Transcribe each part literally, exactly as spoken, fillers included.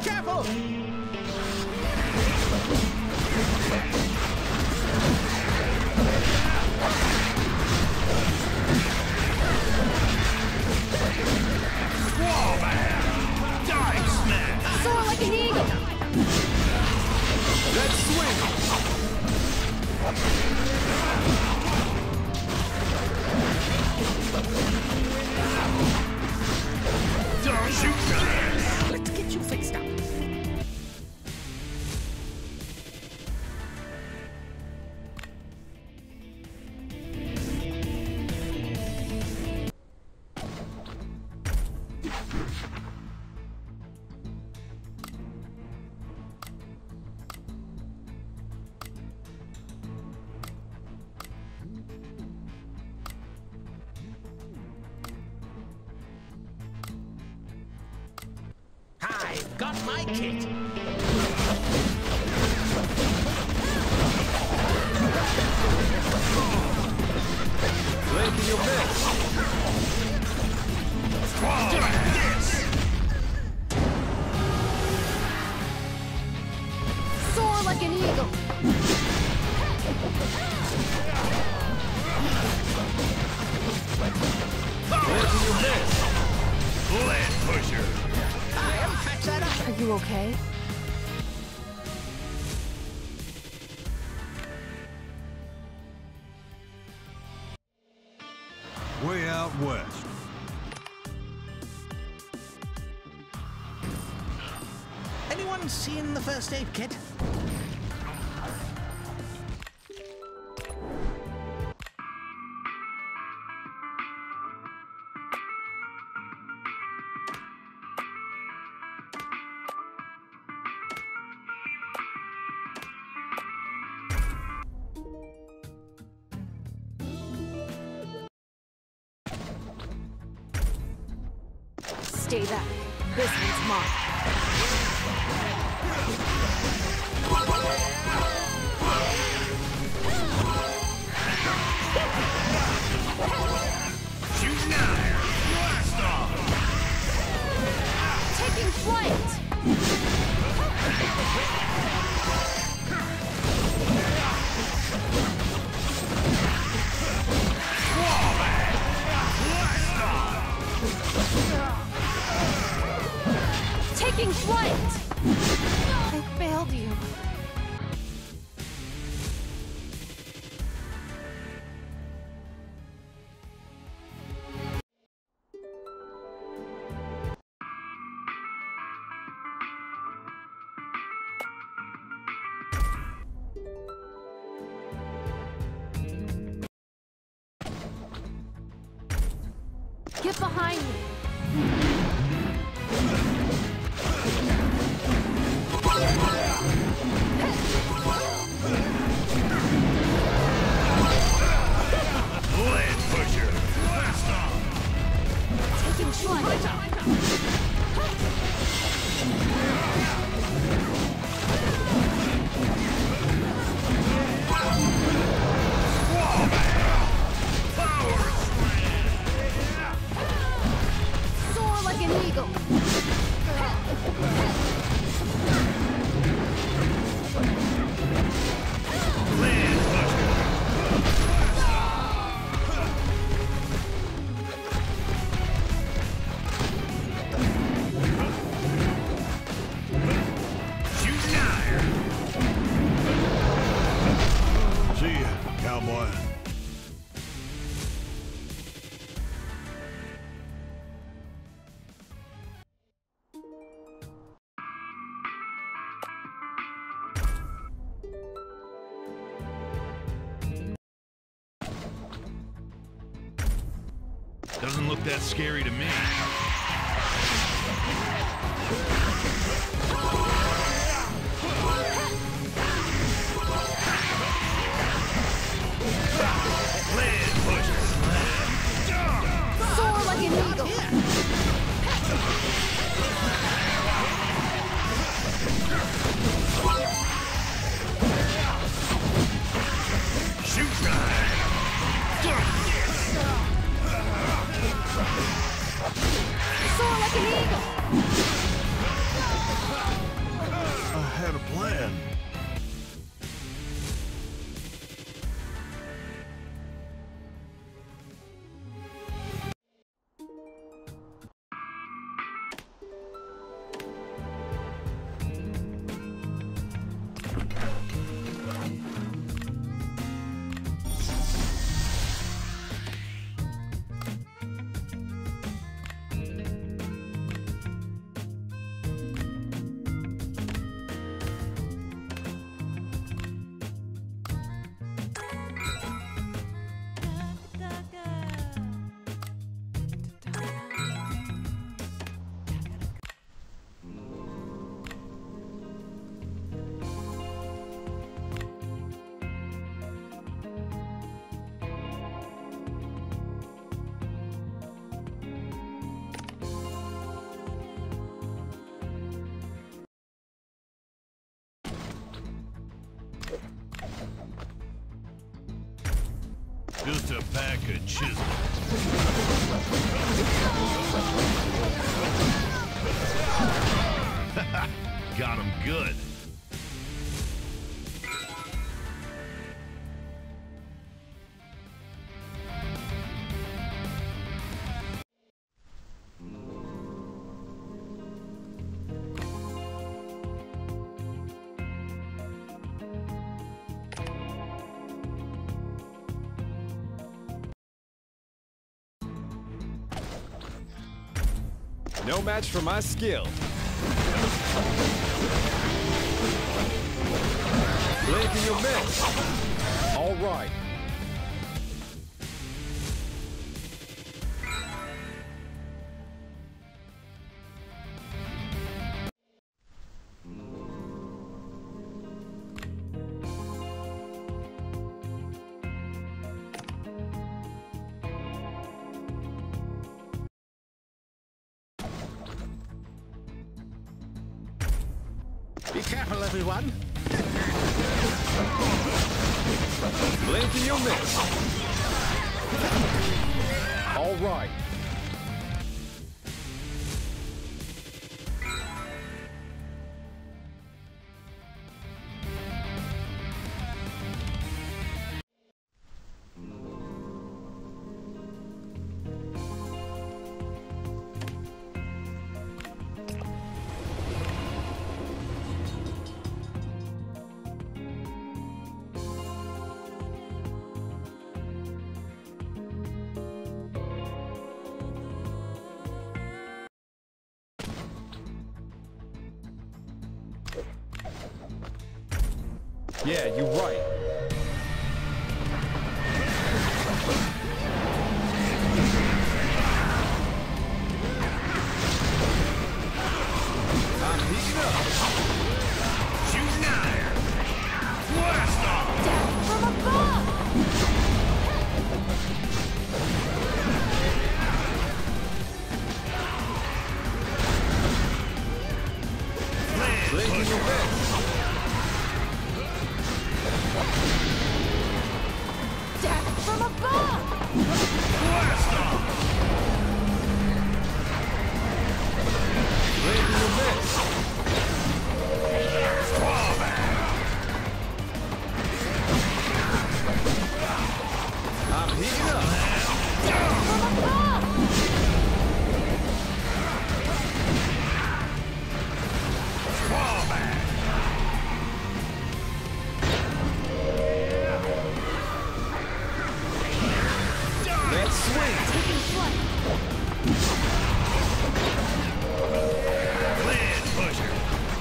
careful! Whoa, man! Dive smash! Soar like an eagle! Let's swing! Don't shoot guys! Let's get you fixed up. I've got my kit. Making your best. This. Soar like an eagle! Making your best. Lead pusher. I'll patch that up. Are you okay? Way out west. Anyone seen the first aid kit? Stay back. This one's mine. Shoot now. Blast off. Taking flight! Taking flight! I failed you. Get behind me! Lead pusher. Blast off. Taking flight! Power Soar like an eagle! lead pusher. Shoot now. See ya, cowboy. Doesn't look that scary to me. Lead pusher. Soar like an eagle! Shoot now. Soar like an eagle! Just a pack of chisels. Got him good. No match for my skill. Blink and you'll miss. All right. Be careful, everyone. Blink and you'll miss. All right. Yeah, you're right. I'm heating up. Shooting iron. Blast off. Death from above! Land Blink and pusher. you'll miss. Death from above! Blast off. Blink and you'll miss. I'm heating up. Death from above! Let's swing. Taking flight! Land pusher.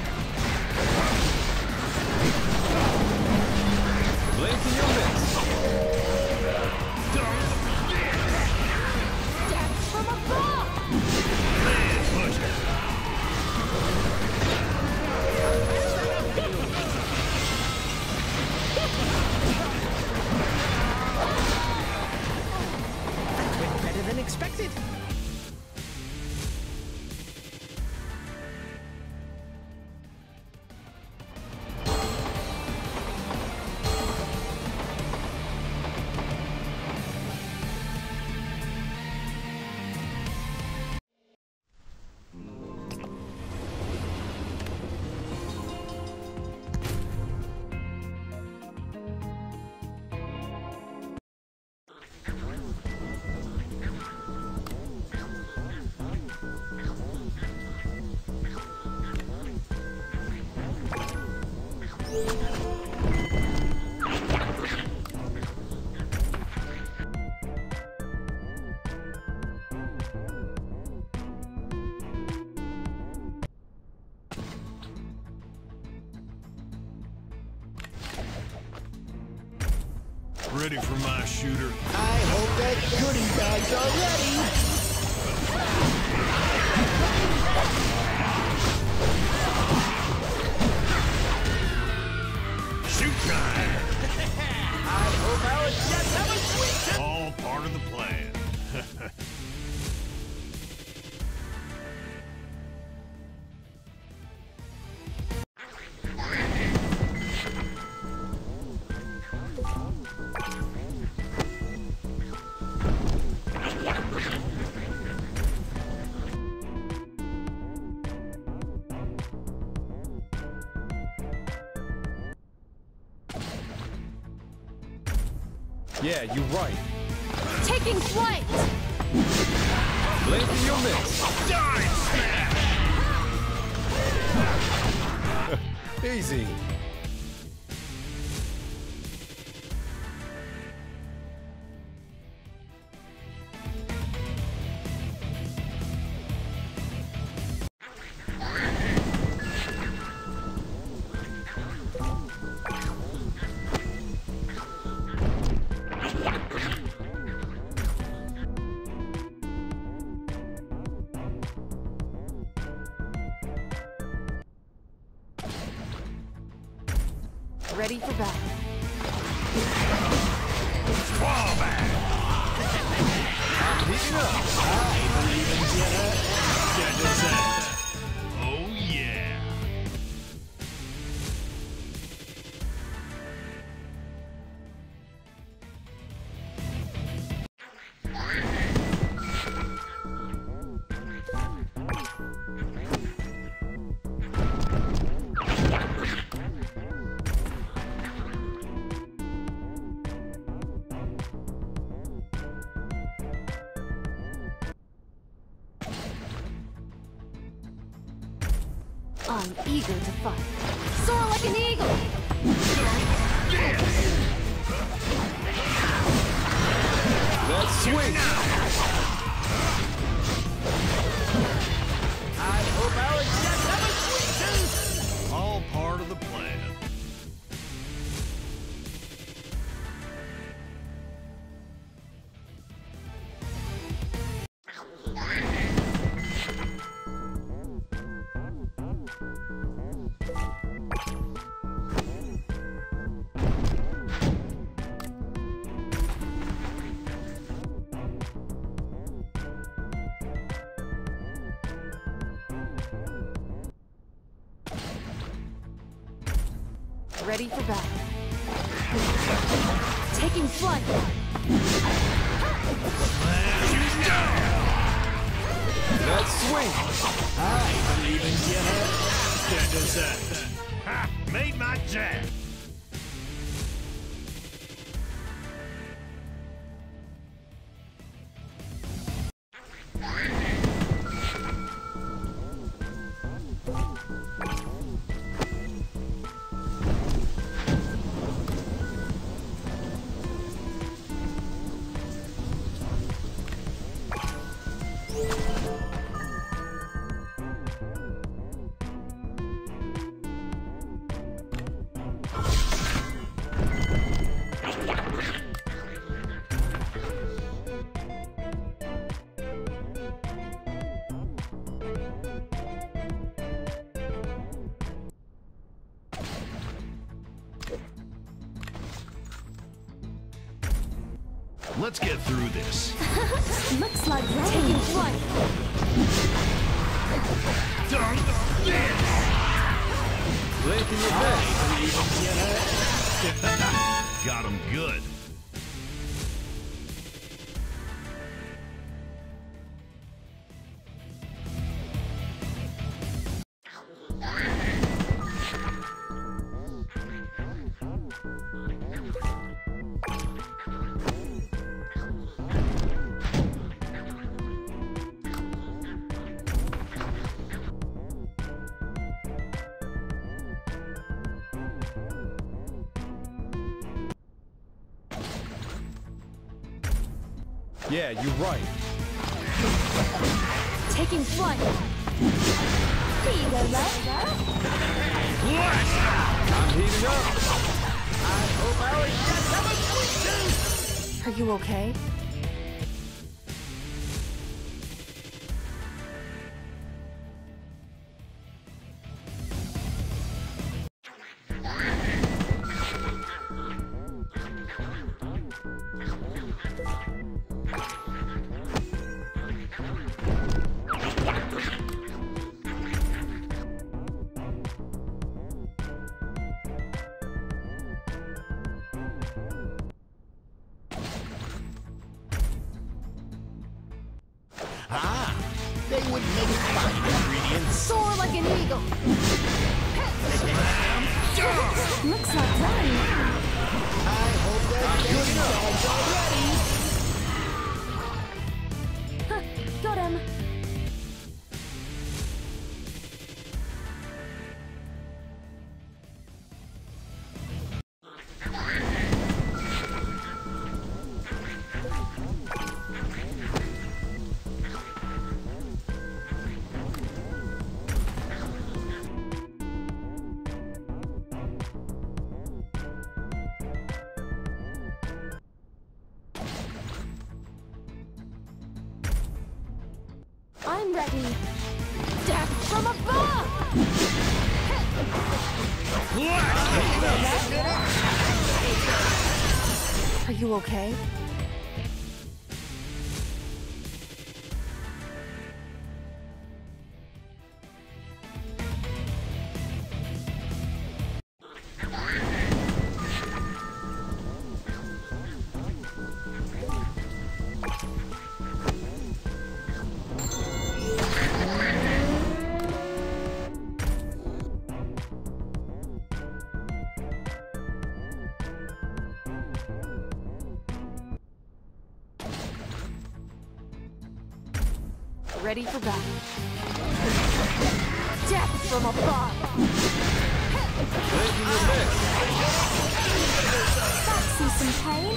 Blink and you'll miss. Death from above! Land pusher. That went better than expected. Ready for my shooter. I hope that goodie bags are ready. Shoot time. I hope our jets have a sweet time. All part of the plan. Yeah, you're right. Taking flight! Blinking your miss. Die, smash! Easy. Ready for battle. Fall back! Heating up. Get this set. Oh, yeah. I'm eager to fight. Soar like an eagle! Let's swing. I hope Alex gets have a sweet tooth! All part of the plan. Ready for battle. Taking flight! Let's swing. Get this set. Ha! Made my jab. Let's get through this. Looks like we're taking flight. Dunk this! Blinking your miss. Got him good. Yeah, you're right. Taking flight. Here you go, love. I'm heating up. I hope Alex gets have a sweet tooth! Are you okay? They would make fine ingredients. Soar like an eagle. Looks like that. I hope that good dog's already. Got him. I'm ready. Death from above! Are you okay? Ready for battle. Death from above! Taking your mix. Fancy some pain?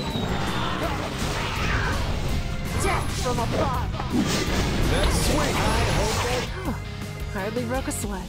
Death from above! That's sweet. Hardly broke a sweat.